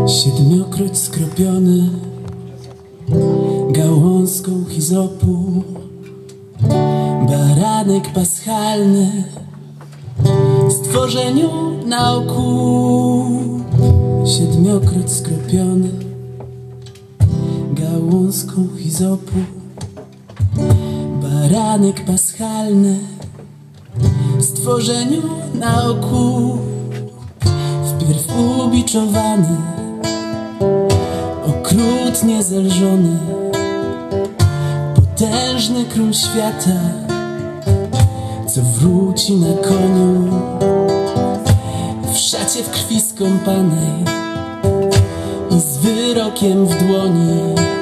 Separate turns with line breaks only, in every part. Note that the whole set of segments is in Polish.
Siedmiokroć skropiony gałązką hizopu, baranek paschalny stworzeniu na oku. Siedmiokroć skropiony gałązką hizopu, baranek paschalny stworzeniu na oku. Wpierw ubiczowany, okrutnie zelżony, potężny król świata, co wróci na koniu, w szacie w krwi skąpanej i z wyrokiem w dłoni,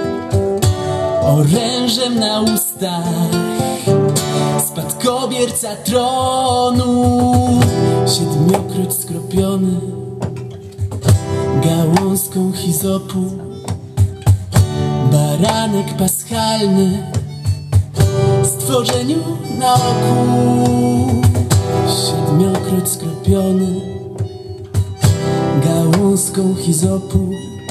orężem na ustach, spadkobierca tronu. Siedmiokroć skropiony gałązką hizopu, baranek paschalny stworzeniu na oku. Siedmiokroć skropiony gałązką hizopu,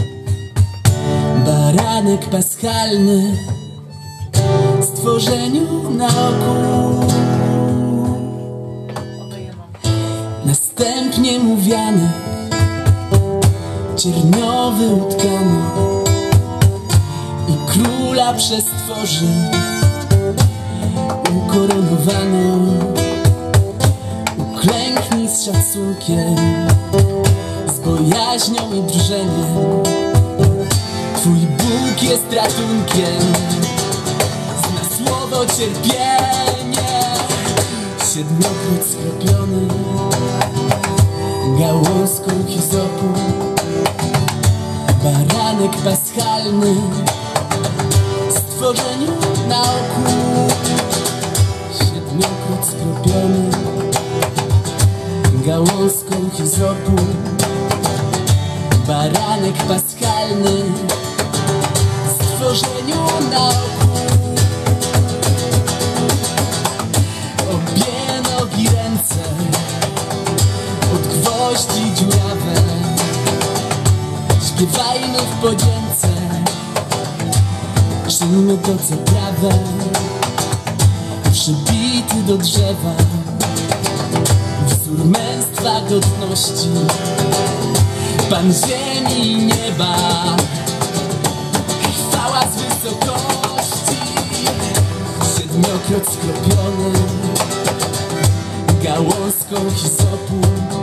baranek paschalny stworzeniu na oku. Następnie mówiany, cierniowy utkany, i króla przestworzy ukoronowano. Uklęknij z szacunkiem, z bojaźnią i drżeniem, Twój Bóg jest ratunkiem, zna słowo cierpienie. Siedmiokroć skropiony gałązką hizopu, baranek paschalny stworzeniu na oku. Siedmiokroć skropiony gałązką hizopu, baranek paschalny stworzeniu na oku. Obie nogi ręce od gwoździ dziurawe, śpiewajmy w podzięce, czyńmy to co prawe. Przybity do drzewa, wzór męstwa godności, Pan ziemi i nieba, chwała z wysokości. Siedmiokroć skropiony gałązką hizopu,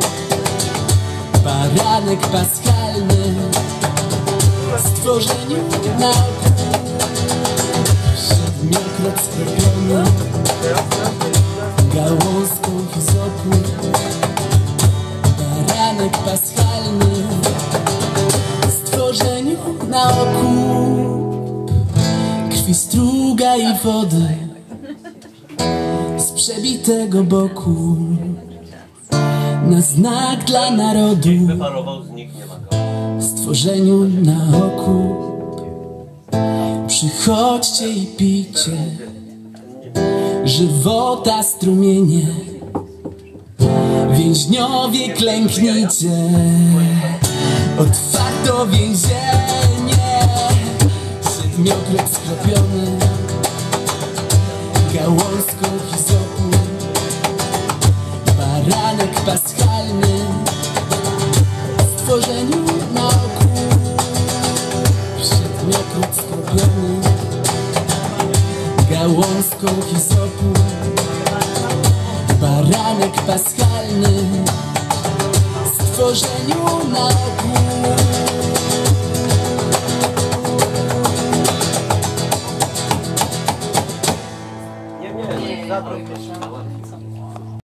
baranek paschalny stworzeniu na oku. Siedmiokroć skropiony gałązką hizopu, baranek paschalny stworzeniu na oku. Krwi struga i wody z przebitego boku, na znak dla narodu stworzeniu na oku. Przychodźcie i pijcie żywota strumienie, więźniowie klęknijcie, otwarto więzienie. Siedmiokroć skropiony gałązką hizopu, baranek paschalny stworzeniu na oku. Siedmiokroć skropiony gałązką hizopu, baranek paschalny stworzeniu na oku.